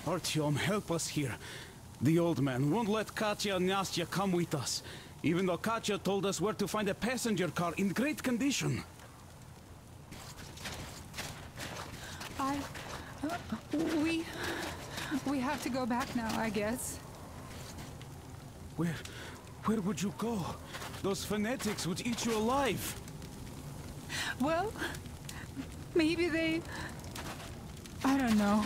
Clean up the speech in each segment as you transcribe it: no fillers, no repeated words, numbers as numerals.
Artyom, help us here. The old man won't let Katya and Nastya come with us, even though Katya told us where to find a passenger car in great condition. We have to go back now, I guess. Where would you go? Those fanatics would eat you alive. Well, maybe they... I don't know.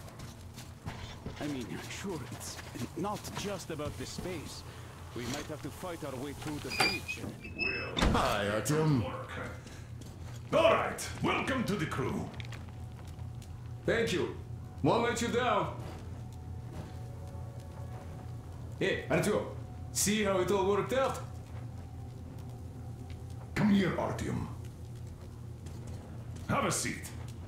I mean, sure, it's not just about the space. We might have to fight our way through the breach. Hi, Artyom. All right, welcome to the crew. Thank you. Won't let you down. Hey, Artyom, see how it all worked out? Come here, Artyom. Have a seat.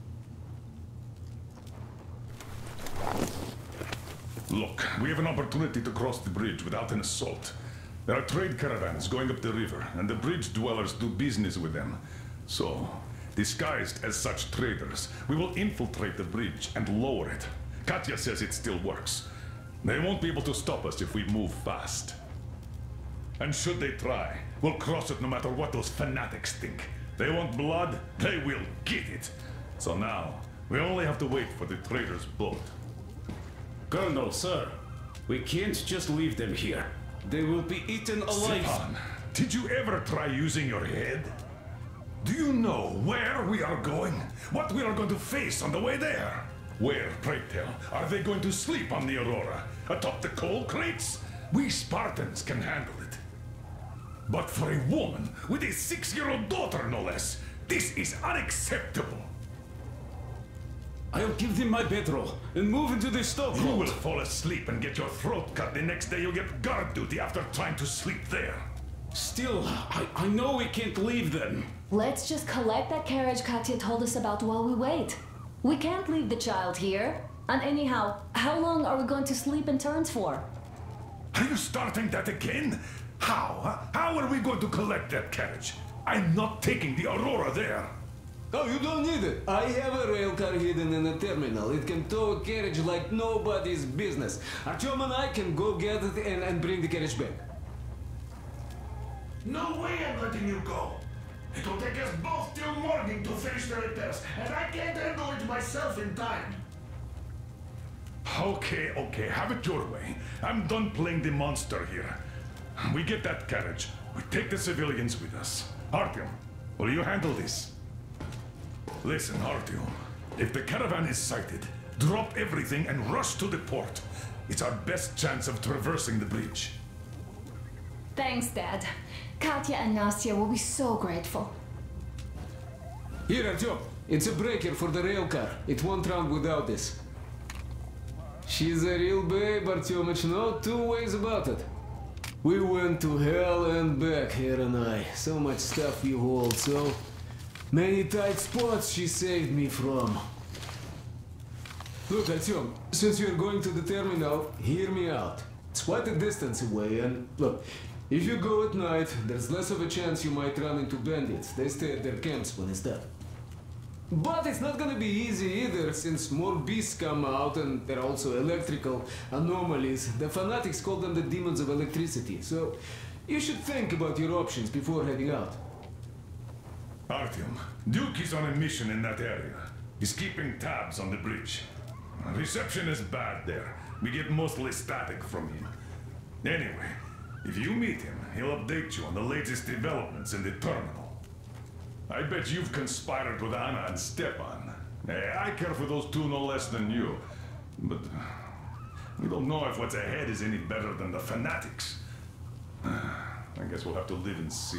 Look, we have an opportunity to cross the bridge without an assault. There are trade caravans going up the river, and the bridge dwellers do business with them. So, disguised as such traders, we will infiltrate the bridge and lower it. Katya says it still works. They won't be able to stop us if we move fast. And should they try, we'll cross it no matter what those fanatics think. They want blood, they will get it. So now, we only have to wait for the traders' boat. Colonel, sir, we can't just leave them here. They will be eaten alive. Stepan, did you ever try using your head? Do you know where we are going? What we are going to face on the way there? Where, pray tell, are they going to sleep on the Aurora? Atop the coal crates? We Spartans can handle it. But for a woman with a 6-year-old daughter, no less, this is unacceptable. I'll give them my bedroll and move into the stokehold. You will fall asleep and get your throat cut the next day you'll get guard duty after trying to sleep there. Still, I know we can't leave them. Let's just collect that carriage Katya told us about while we wait. We can't leave the child here. And anyhow, how long are we going to sleep in turns for? Are you starting that again? How? Huh? How are we going to collect that carriage? I'm not taking the Aurora there. Oh, you don't need it. I have a rail car hidden in the terminal. It can tow a carriage like nobody's business. Artyom and I can go get it and bring the carriage back. No way I'm letting you go. It will take us both till morning to finish the repairs, and I can't handle it myself in time. Okay, have it your way. I'm done playing the monster here. We get that carriage. We take the civilians with us. Artyom, will you handle this? Listen, Artyom. If the caravan is sighted, drop everything and rush to the port. It's our best chance of traversing the bridge. Thanks, Dad. Katya and Nastya will be so grateful. Here, Artyom. It's a breaker for the rail car. It won't run without this. She's a real babe, Artyomich. No two ways about it. We went to hell and back, her and I. So much stuff you hold, so many tight spots she saved me from. Look, Artyom, since you're going to the terminal, hear me out. It's quite a distance away, and look, if you go at night, there's less of a chance you might run into bandits. They stay at their camps when it's dark. But it's not gonna be easy either, since more beasts come out and there are also electrical anomalies. The fanatics call them the demons of electricity, so you should think about your options before heading out. Artyom, Duke is on a mission in that area. He's keeping tabs on the bridge. Reception is bad there. We get mostly static from him. Anyway, if you meet him, he'll update you on the latest developments in the terminal. I bet you've conspired with Anna and Stepan. I care for those two no less than you. But we don't know if what's ahead is any better than the fanatics. I guess we'll have to live and see.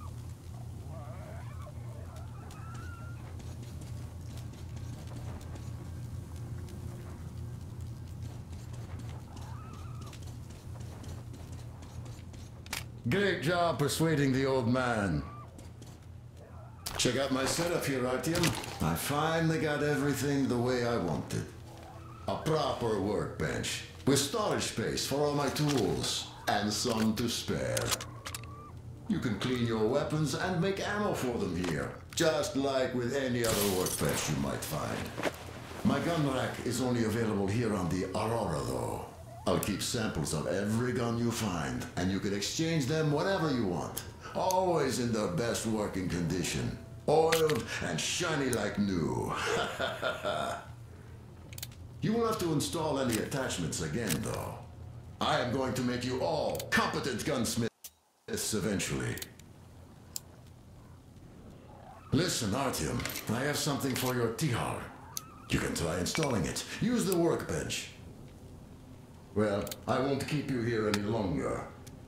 Great job persuading the old man. Check out my setup here, Artyom. I finally got everything the way I wanted. A proper workbench, with storage space for all my tools, and some to spare. You can clean your weapons and make ammo for them here, just like with any other workbench you might find. My gun rack is only available here on the Aurora, though. I'll keep samples of every gun you find, and you can exchange them whenever you want. Always in their best working condition. Oiled and shiny like new. You will have to install any attachments again, though. I am going to make you all competent gunsmiths eventually. Listen, Artyom, I have something for your tihar. You can try installing it. Use the workbench. Well, I won't keep you here any longer.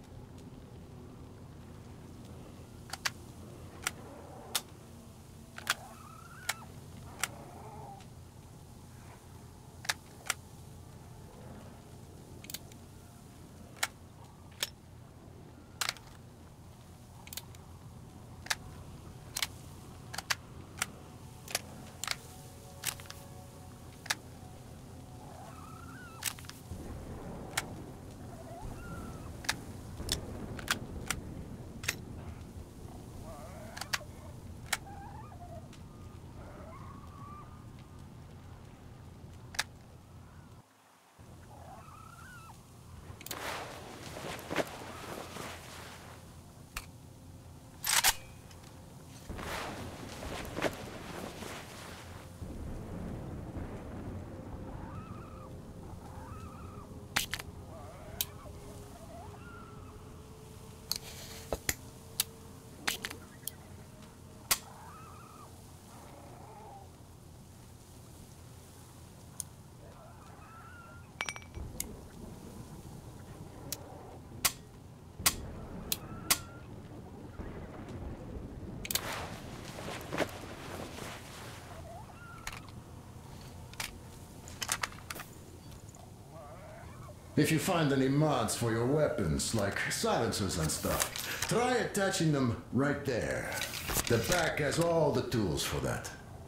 If you find any mods for your weapons, like silencers and stuff, try attaching them right there. The back has all the tools for that.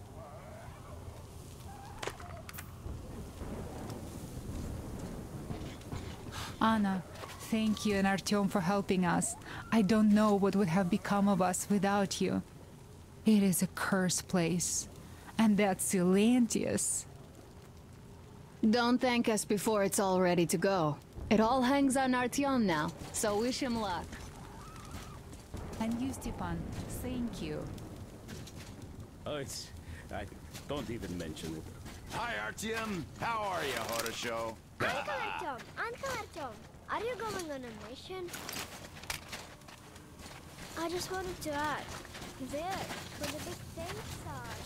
Anna, thank you and Artyom for helping us. I don't know what would have become of us without you. It is a cursed place. And that Silantius. Don't thank us before it's all ready to go. It all hangs on Artyom now, so wish him luck. And you, Stepan, thank you. Oh, don't even mention it. Hi, Artyom. How are you, Horosho? Uncle Artyom, Uncle Artyom, are you going on a mission? I just wanted to ask. There, where the big tanks are.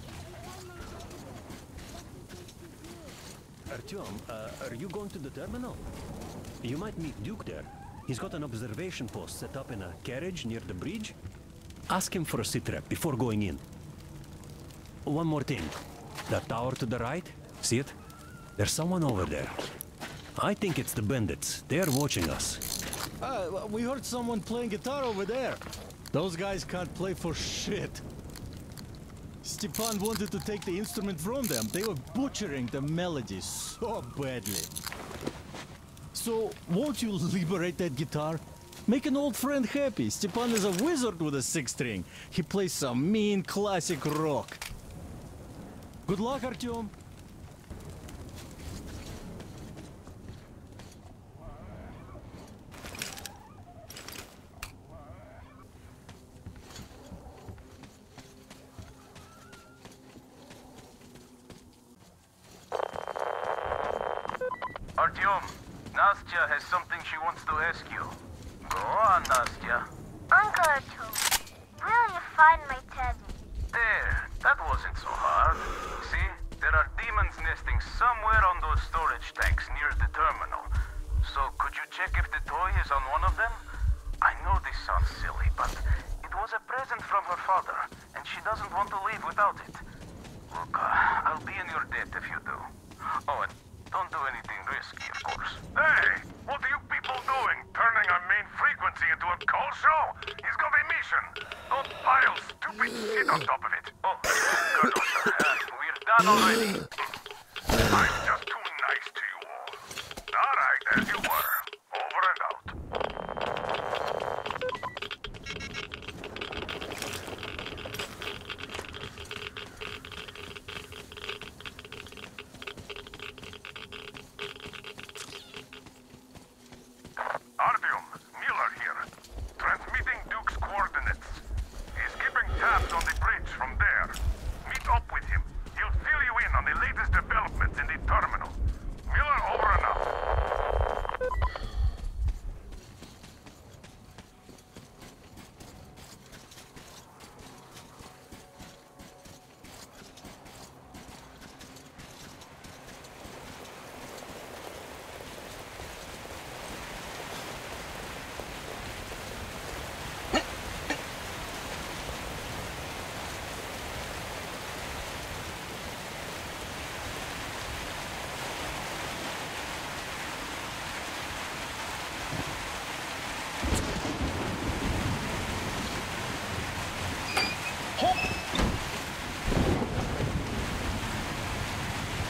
Artyom, are you going to the terminal? You might meet Duke there. He's got an observation post set up in a carriage near the bridge. Ask him for a sitrep before going in. One more thing. That tower to the right, see it? There's someone over there. I think it's the bandits. They're watching us. We heard someone playing guitar over there. Those guys can't play for shit. Stepan wanted to take the instrument from them. They were butchering the melody so badly. So, won't you liberate that guitar? Make an old friend happy. Stepan is a wizard with a six-string. He plays some mean classic rock. Good luck, Artyom. Artyom, Nastya has something she wants to ask you. Go on, Nastya. Uncle Artyom, will you find my teddy? There, that wasn't so hard. See, there are demons nesting somewhere on those storage tanks near the terminal. So could you check if the toy is on one of them? I know this sounds silly, but it was a present from her father, and she doesn't want to leave without it. Look, I'll be in your debt if you do. Oh, and don't do anything risky, of course. Hey! What are you people doing? Turning our main frequency into a call show? He's got a mission. Don't pile stupid shit on top of it. Oh, Colonel, we're done already. I'm just too nice to you all. All right, as you were. Over and out.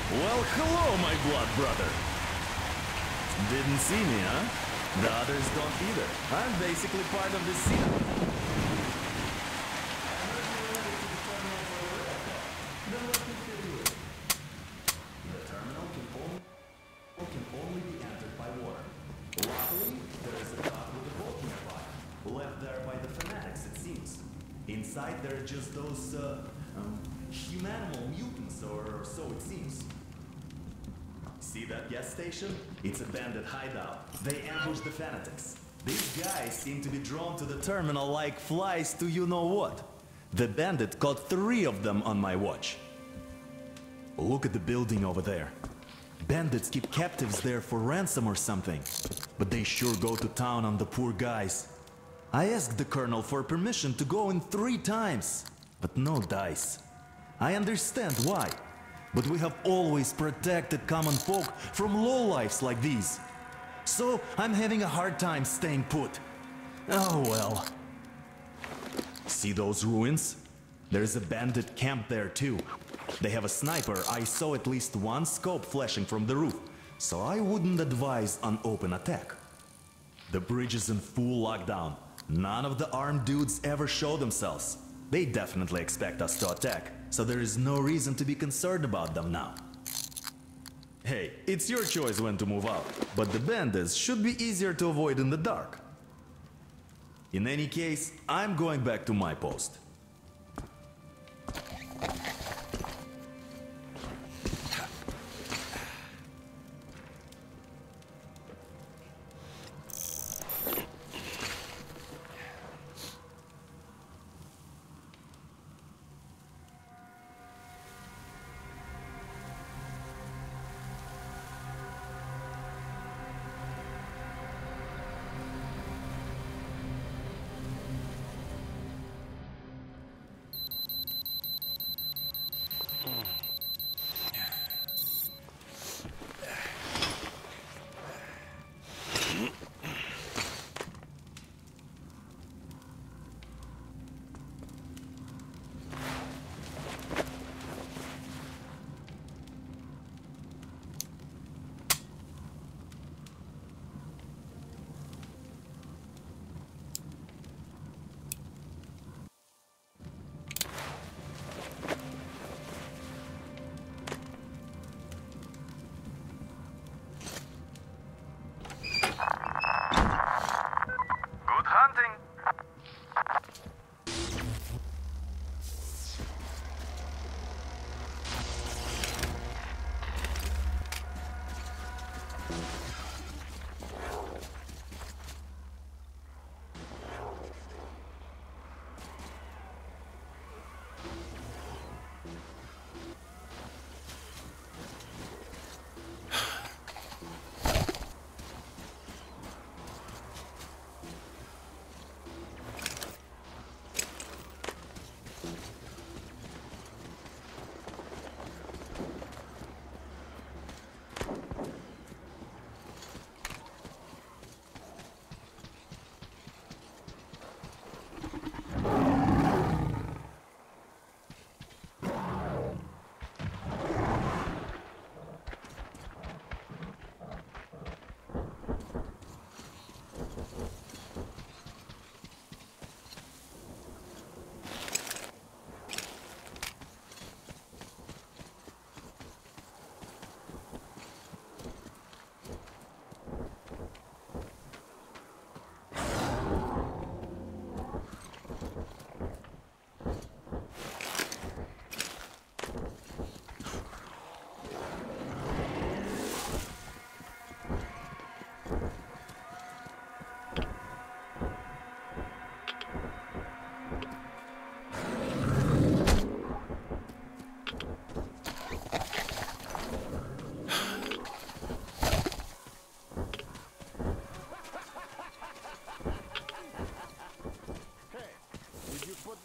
Well, hello, my blood brother. Didn't see me, huh? The others don't either. I'm basically part of the scene. The terminal can only be entered by water. Luckily, there is a dock with a boat nearby. Left there by the fanatics, it seems. Inside, there are just those, humanimal mutants, or so it seems. See that gas station? It's a bandit hideout. They ambush the fanatics. These guys seem to be drawn to the terminal like flies to you-know-what. The bandit caught 3 of them on my watch. Look at the building over there. Bandits keep captives there for ransom or something. But they sure go to town on the poor guys. I asked the colonel for permission to go in 3 times, but no dice. I understand why, but we have always protected common folk from lowlifes like these. So I'm having a hard time staying put. Oh well. See those ruins? There's a bandit camp there too. They have a sniper. I saw at least 1 scope flashing from the roof, so I wouldn't advise an open attack. The bridge is in full lockdown. None of the armed dudes ever show themselves. They definitely expect us to attack, so there is no reason to be concerned about them now. Hey, it's your choice when to move out, but the bandits should be easier to avoid in the dark. In any case, I'm going back to my post.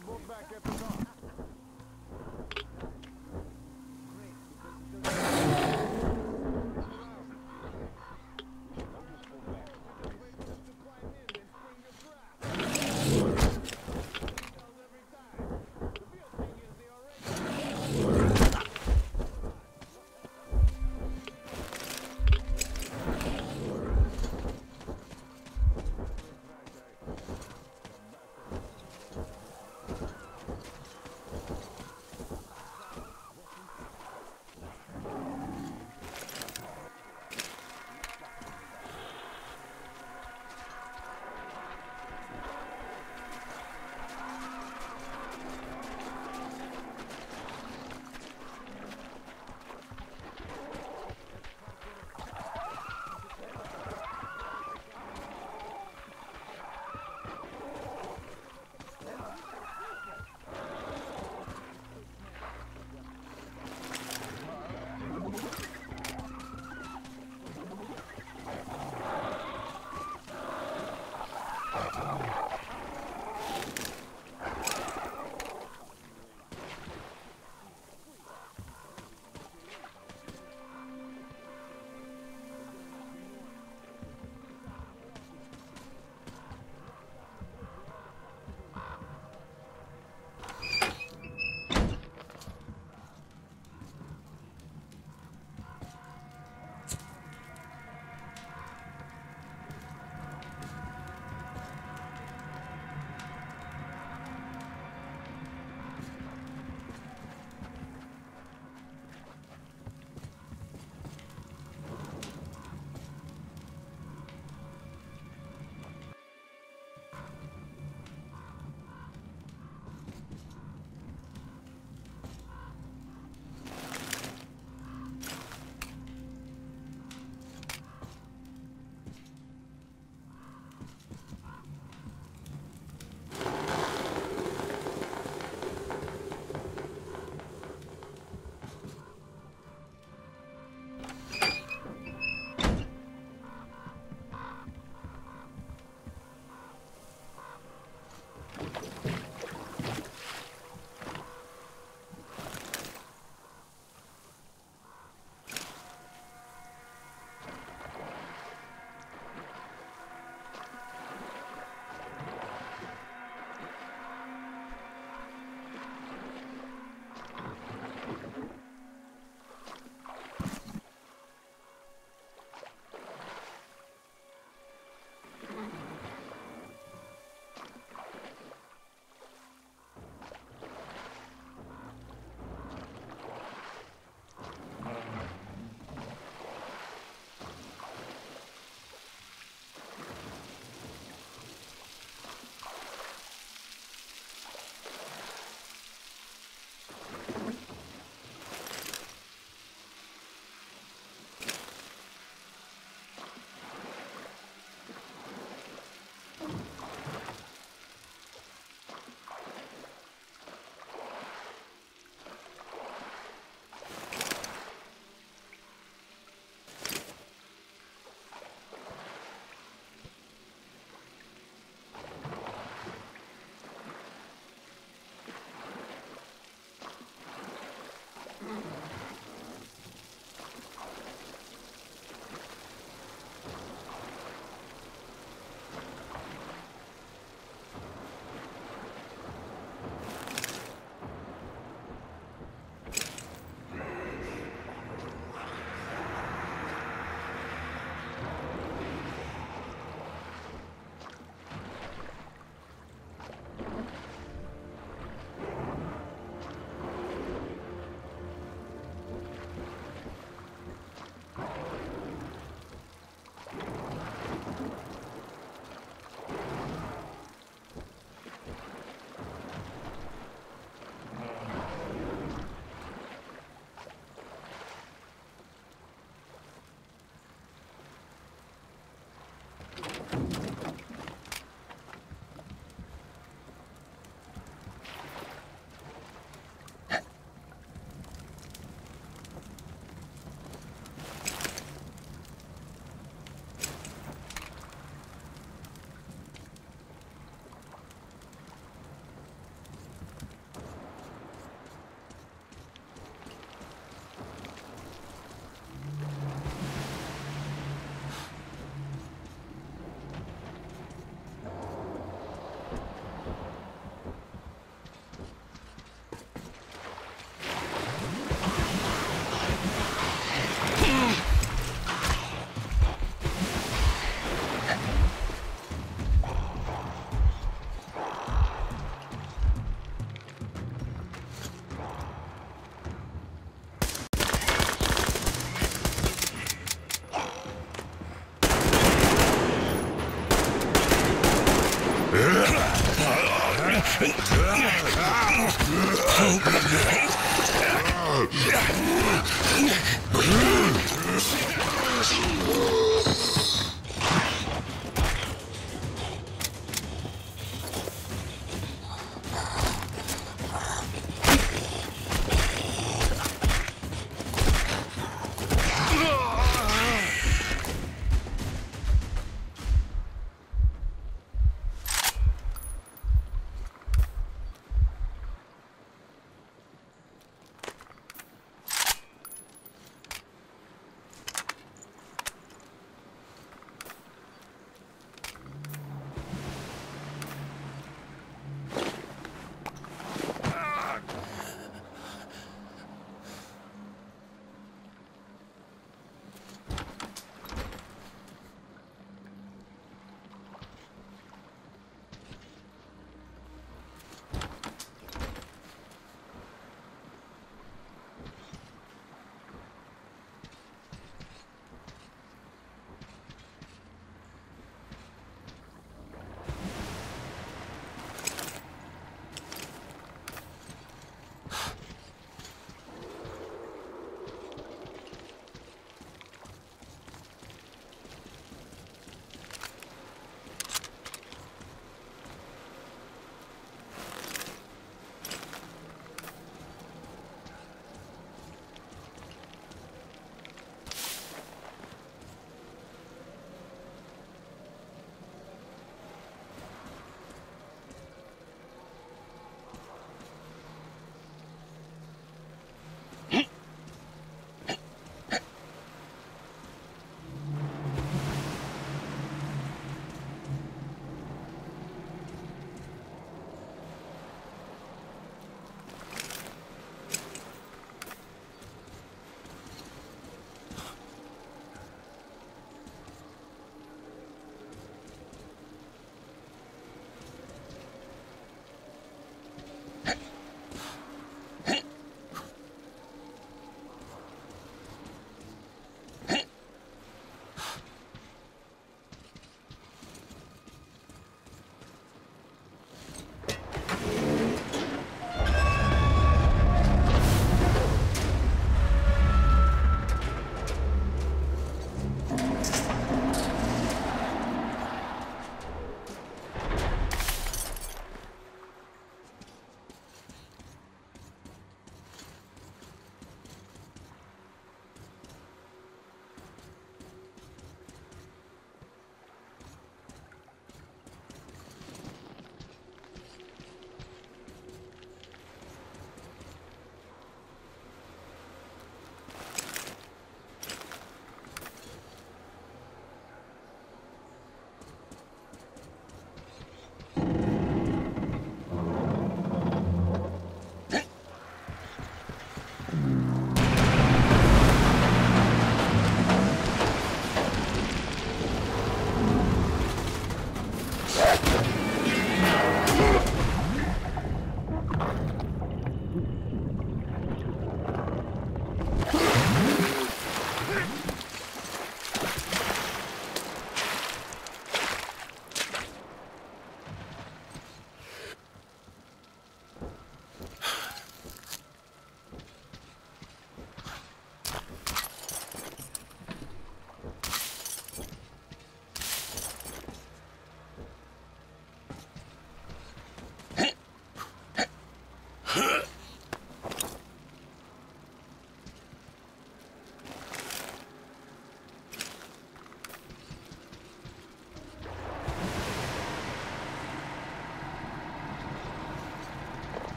Great,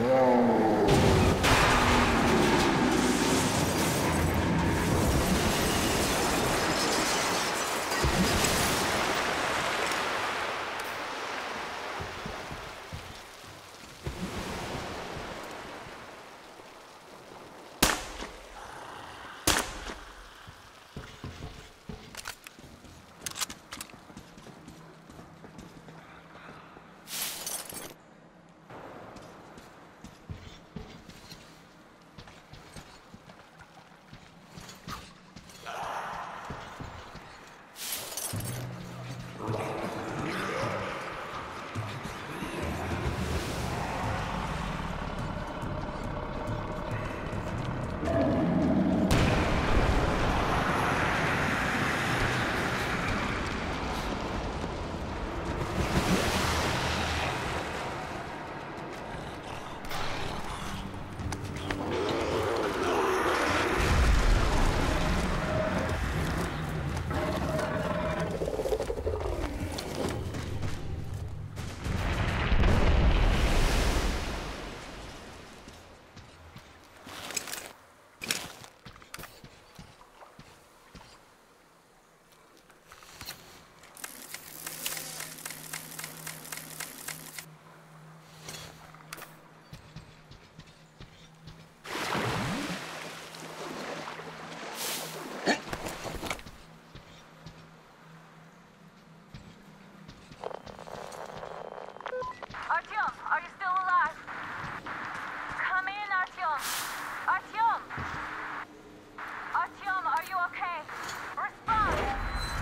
Artyom, are you still alive? Come in, Artyom! Artyom! Artyom, are you okay? Respond!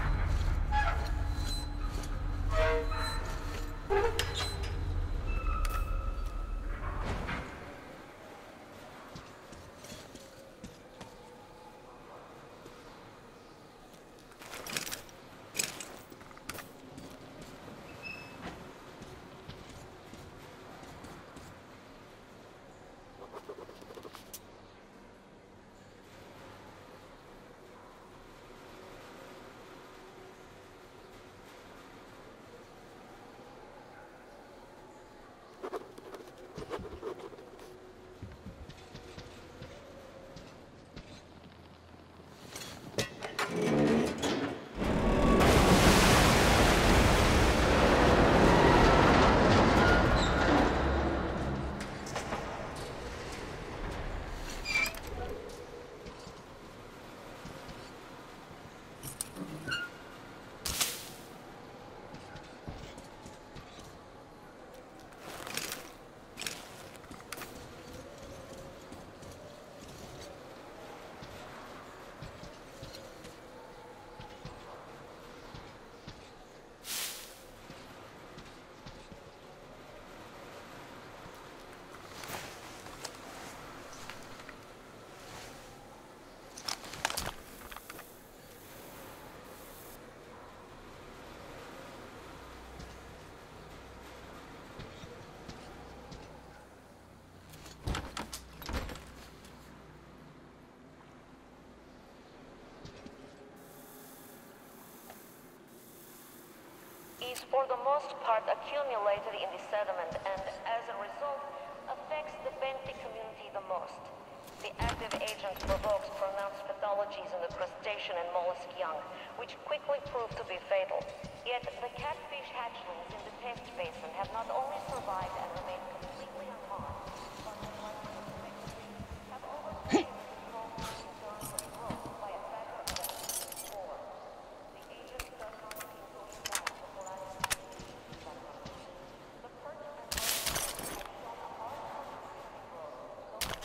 Is for the most part accumulated in the sediment and as a result affects the benthic community the most. The active agent provokes pronounced pathologies in the crustacean and mollusk young, which quickly prove to be fatal. Yet the catfish hatchlings in the test basin have not only survived and remained completely unharmed, but have overcome growth by a factor of 4. The agent does not seem to impact the thoracic species. The perch and have shown a hard growth.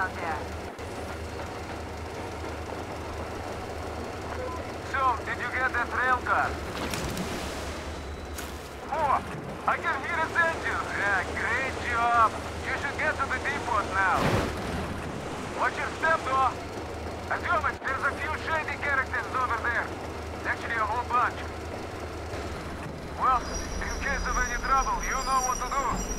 out there. So, did you get that rail car? Oh, I can hear its engines. Yeah, great job. You should get to the depot now. Watch your step, though. Artyom, there's a few shady characters over there. Actually, a whole bunch. Well, in case of any trouble, you know what to do.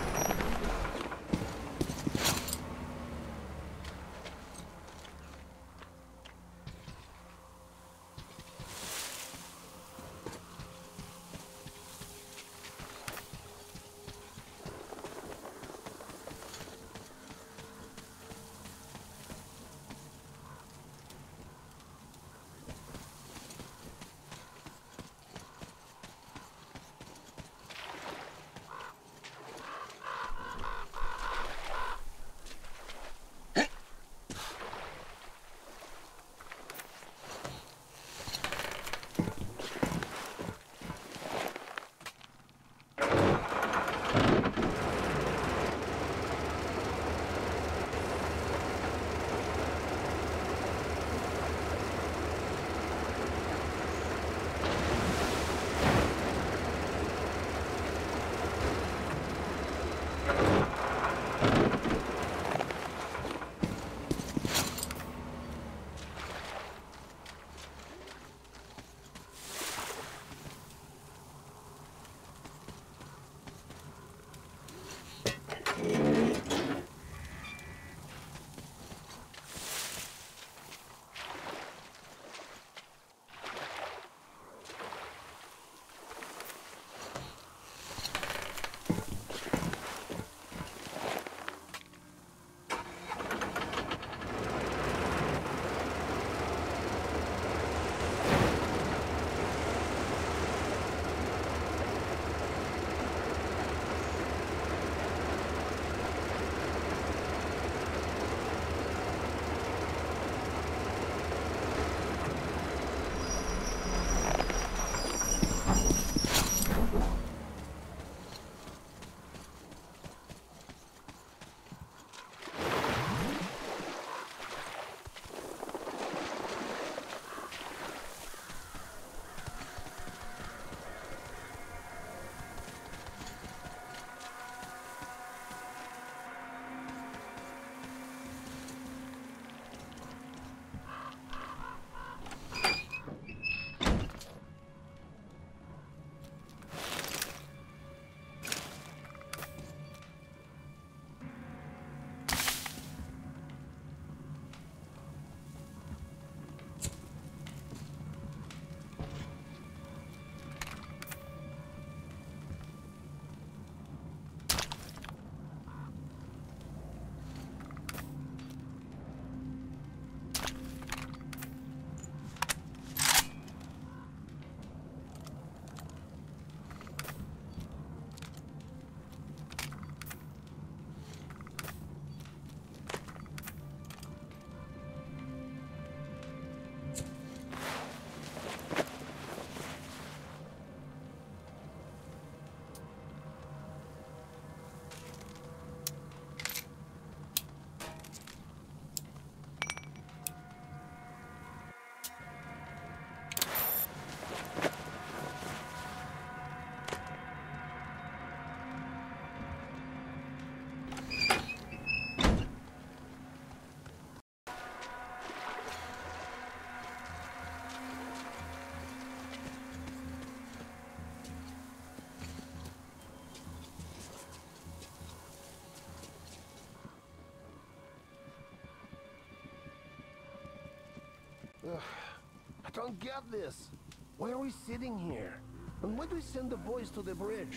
I don't get this. Why are we sitting here? And why do we send the boys to the bridge?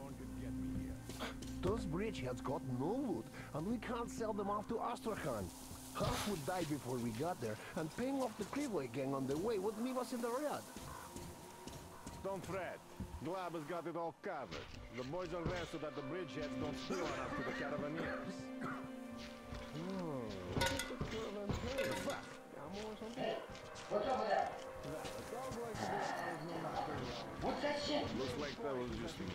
Those bridgeheads got no wood, and we can't sell them off to Astrakhan. Half would die before we got there, and paying off the Krivoi gang on the way would leave us in the red. Don't fret. Glab has got it all covered. The boys are there so that the bridgeheads don't steal on us to the caravaneers. Fuck. What's up with that? What's that shit? Looks like that was just me.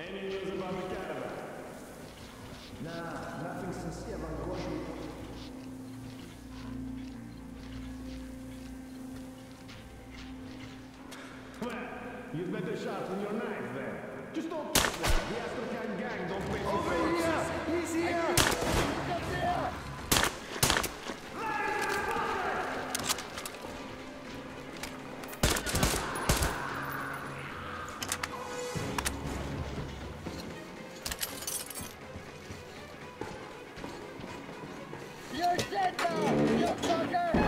Any news about the caravan? Nah, nothing since Evan. Well, you'd better sharpen your knife then. Just don't touch that. The Astrakhan gang don't pay for favors. He's here! Up there! You're dead now, you fucker!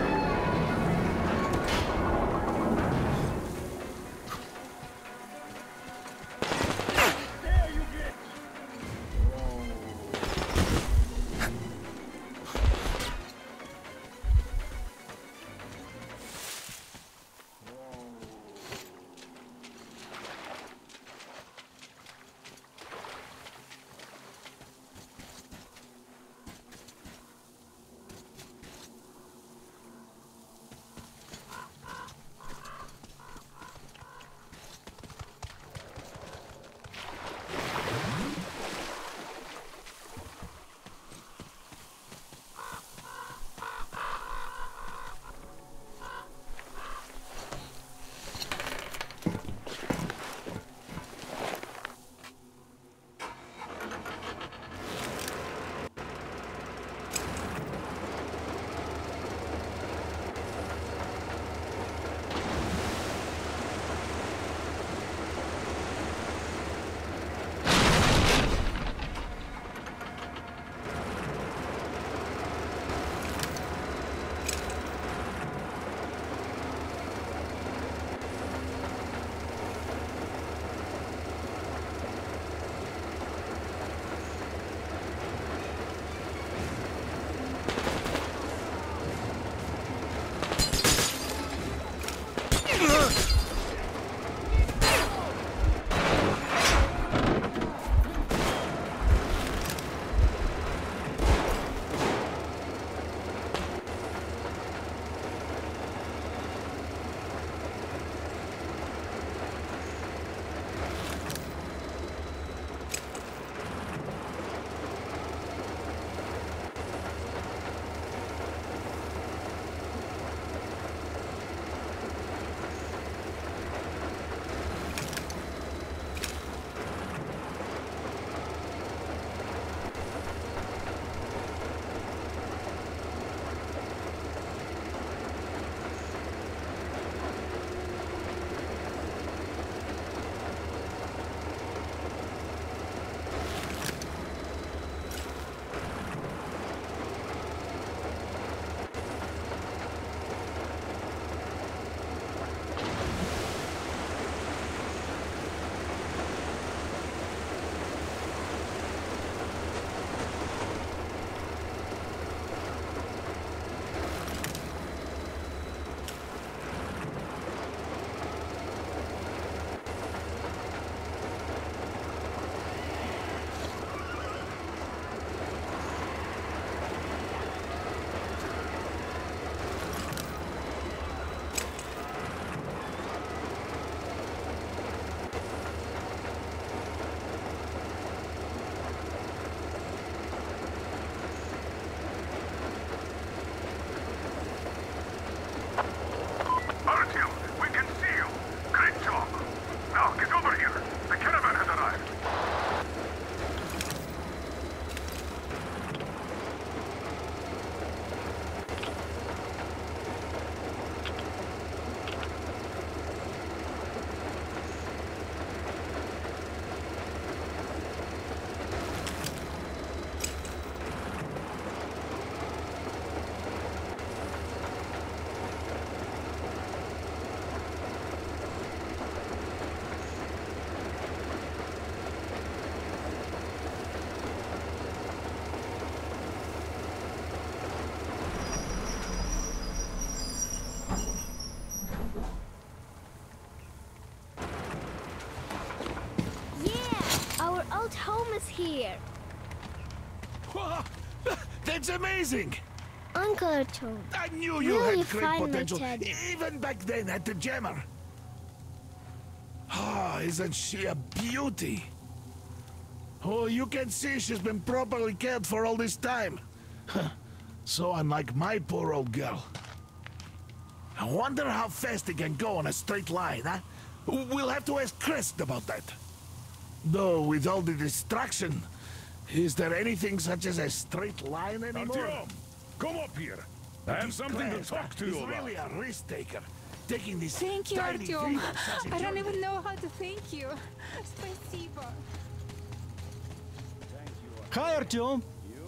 old home is here. That's amazing! Uncle Artyom. I knew you really had great potential, Teddy. even back then at the jammer. Ah, isn't she a beauty? Oh, you can see she's been properly cared for all this time. So unlike my poor old girl. I wonder how fast it can go on a straight line, huh? We'll have to ask Crest about that. Though, with all the distraction, is there anything such as a straight line anymore? Artyom, come up here. I have something to talk to you He's about. really a risk taker. Taking this Thank you, tiny Artyom. thing on such a I don't journey. even know how to thank you. Спасибо. Hi, Artyom.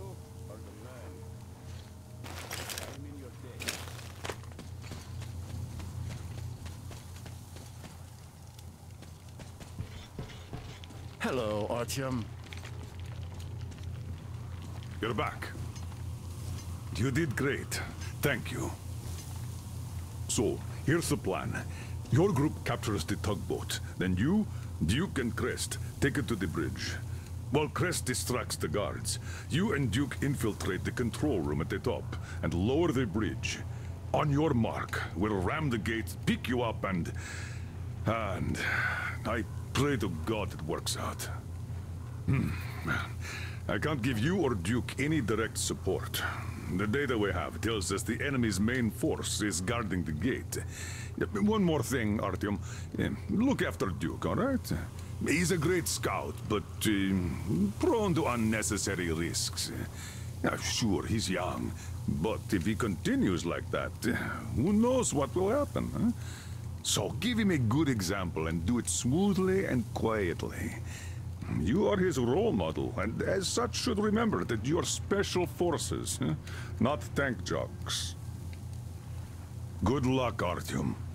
Hello, Artyom. You're back. You did great. Thank you. So, here's the plan. Your group captures the tugboat. Then you, Duke, and Crest take it to the bridge. While Crest distracts the guards, you and Duke infiltrate the control room at the top and lower the bridge. On your mark, we'll ram the gate, pick you up, and I pray to God it works out. I can't give you or Duke any direct support. The data we have tells us the enemy's main force is guarding the gate. One more thing, Artyom. Look after Duke, all right? He's a great scout, but prone to unnecessary risks. Sure, he's young, but if he continues like that, who knows what will happen, huh? So give him a good example and do it smoothly and quietly. You are his role model, and as such should remember that you are special forces, not tank jocks. Good luck, Artyom.